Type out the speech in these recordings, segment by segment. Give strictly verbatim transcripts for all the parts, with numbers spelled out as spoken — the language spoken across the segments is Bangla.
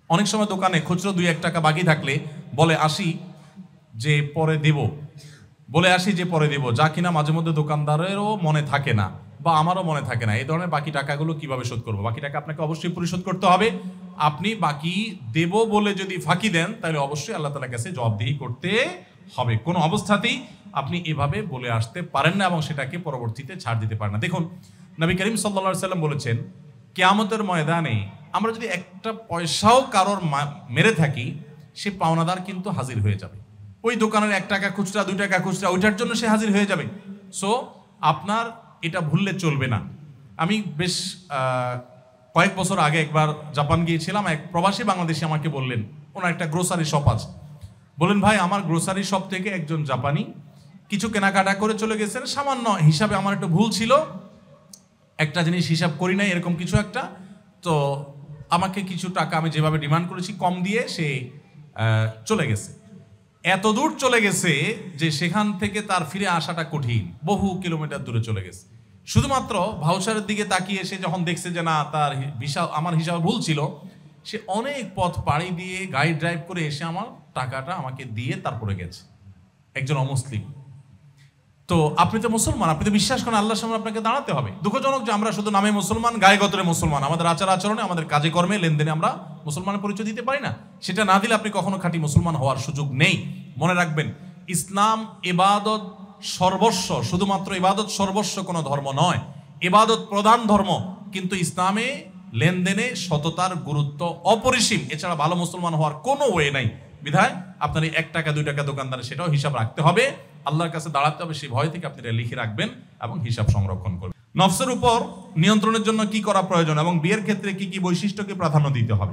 অনেক সময় দোকানে খুচরো দুই এক টাকা বাকি থাকলে বলে আসি যে পরে দেব, বলে আসি যে পরে দেব, যা কিনা মাঝে মধ্যে দোকানদারেরও মনে থাকে না বা আমারও মনে থাকে না। এই ধরনের বাকি টাকাগুলো কিভাবে শোধ করবো? বাকি টাকা আপনাকে অবশ্যই পরিশোধ করতে হবে। আপনি বাকি দেব বলে যদি ফাঁকি দেন তাহলে অবশ্যই আল্লাহ তাআলার কাছে জবাবদিহি করতে হবে। কোনো অবস্থাতেই আপনি এভাবে বলে আসতে পারেন না এবং সেটাকে পরবর্তীতে ছাড় দিতে পারেন না। দেখুন, নবী করিম সাল্লাল্লাহু আলাইহি সাল্লাম বলেছেন, কিয়ামতের ময়দানে আমরা যদি একটা পয়সাও কারোর মেরে থাকি, সে পাওনাদার কিন্তু হাজির হয়ে যাবে। ওই দোকানের এক টাকা খুচরা, দুই টাকা খুচরা, ওইটার জন্য সে হাজির হয়ে যাবে। সো আপনার এটা ভুললে চলবে না। আমি বেশ কয়েক বছর আগে একবার জাপান গিয়েছিলাম। এক প্রবাসী বাংলাদেশি আমাকে বললেন, ওনার একটা গ্রোসারি শপ আছে, বললেন ভাই আমার গ্রোসারি শপ থেকে একজন জাপানি কিছু কেনাকাটা করে চলে গেছেন, সামান্য হিসাবে আমার একটু ভুল ছিল, একটা জিনিস হিসাব করি নাই এরকম কিছু একটা, তো আমাকে কিছু টাকা আমি যেভাবে ডিমান্ড করেছি কম দিয়ে সে চলে গেছে। এত দূর চলে গেছে যে সেখান থেকে তার ফিরে আসাটা কঠিন, বহু কিলোমিটার দূরে চলে গেছে। শুধুমাত্র ভাউচারের দিকে তাকিয়ে সে যখন দেখছে যে না তার হিসাব আমার হিসাবে ভুল ছিল, সে অনেক পথ পাড়ি দিয়ে গাড়ি ড্রাইভ করে এসে আমার টাকাটা আমাকে দিয়ে তারপরে গেছে, একজন অমুসলিম। তো আপনি তো মুসলমান, আপনি তো বিশ্বাস করেন আল্লাহর সামনে আপনাকে দাঁড়াতে হবে। দুঃখজনক যে আমরা শুধু নামে মুসলমান, গায়ে গতরে মুসলমান, আমাদের আচার আচরণে, আমাদের কাজে কর্মে, লেনদেনে আমরা মুসলমানের পরিচয় দিতে পারি না। সেটা না দিলে আপনি কখনো খাঁটি মুসলমান হওয়ার সুযোগ নেই। মনে রাখবেন, ইসলাম ইবাদত সর্বস্ব, শুধুমাত্র ইবাদত সর্বস্ব কোনো ধর্ম নয়, ইবাদত প্রধান ধর্ম, কিন্তু ইসলামে লেনদেনে সততার গুরুত্ব অপরিসীম। এছাড়া ভালো মুসলমান হওয়ার কোনো ওয়ে নাই। বিধায় আপনার এই এক টাকা দুই টাকা দোকানদার সেটাও হিসাব রাখতে হবে, আল্লাহর কাছে দাঁড়াতে হবে। সেই ভয় থেকে আপনি এটা লিখে রাখবেন এবং হিসাব সংরক্ষণ করবেন। নফসের উপর নিয়ন্ত্রণের জন্য কি করা প্রয়োজন এবং বিয়ের ক্ষেত্রে কি কি বৈশিষ্ট্যকে প্রাধান্য দিতে হবে?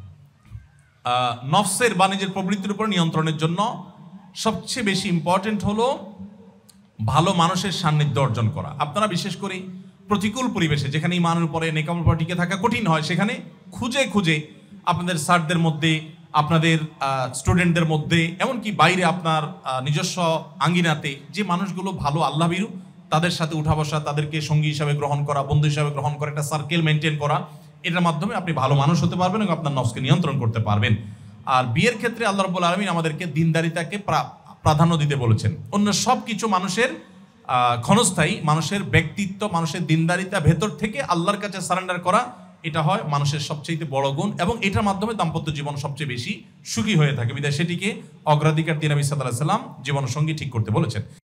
নফসের বা নিজের প্রবৃত্তির উপর নিয়ন্ত্রণের জন্য সবচেয়ে বেশি ইম্পর্টেন্ট হলো ভালো মানুষের সান্নিধ্য অর্জন করা। আপনারা বিশেষ করে প্রতিকূল পরিবেশে, যেখানে ইমানের উপরে নেকামল উপর টিকে থাকা কঠিন হয়, সেখানে খুঁজে খুঁজে আপনাদের স্যারদের মধ্যে, আপনাদের স্টুডেন্টদের মধ্যে, এমনকি বাইরে আপনার নিজস্ব আঙ্গিনাতে যে মানুষগুলো ভালো আল্লাহভীরু, তাদের সাথে উঠা বসা, তাদেরকে সঙ্গী হিসাবে গ্রহণ করা, বন্ধু হিসাবে গ্রহণ করা, একটা সার্কেল মেনটেন করা, এটার মাধ্যমে আপনি ভালো মানুষ হতে পারবেন এবং আপনার নফসকে নিয়ন্ত্রণ করতে পারবেন। আর বিয়ের ক্ষেত্রে আল্লাহ রাব্বুল আলামিন আমাদেরকে দিনদারিতাকে প্রাধান্য দিতে বলেছেন। অন্য সব কিছু মানুষের ক্ষণস্থায়ী, মানুষের ব্যক্তিত্ব, মানুষের দিনদারিতা ভেতর থেকে আল্লাহর কাছে সারেন্ডার করা, এটা হয় মানুষের সবচেয়ে বড় গুণ এবং এটার মাধ্যমে দাম্পত্য জীবন সবচেয়ে বেশি সুখী হয়ে থাকে। বিধায় সেটিকে অগ্রাধিকার দিয়ে নবী সাল্লাল্লাহু আলাইহি ওয়াসাল্লাম জীবনসঙ্গী ঠিক করতে বলেছেন।